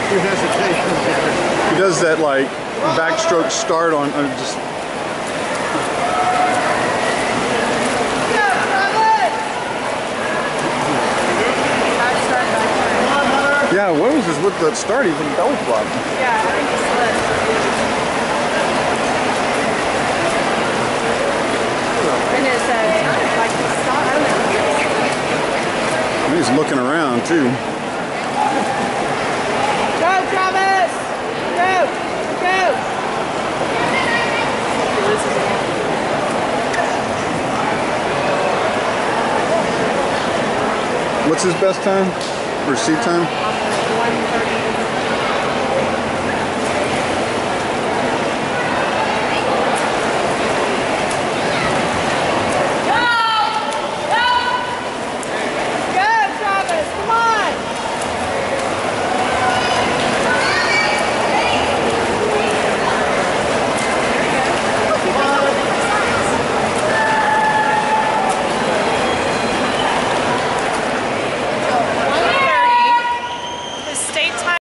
Your hesitation there. He does that like backstroke start on just. Yeah, what was this with the start? He's in belly flop. Yeah, I think he slipped. And it sounded like he stopped. I don't know. He's looking around too. Go, Travis! Go! Go! What's his best time? Or seat time?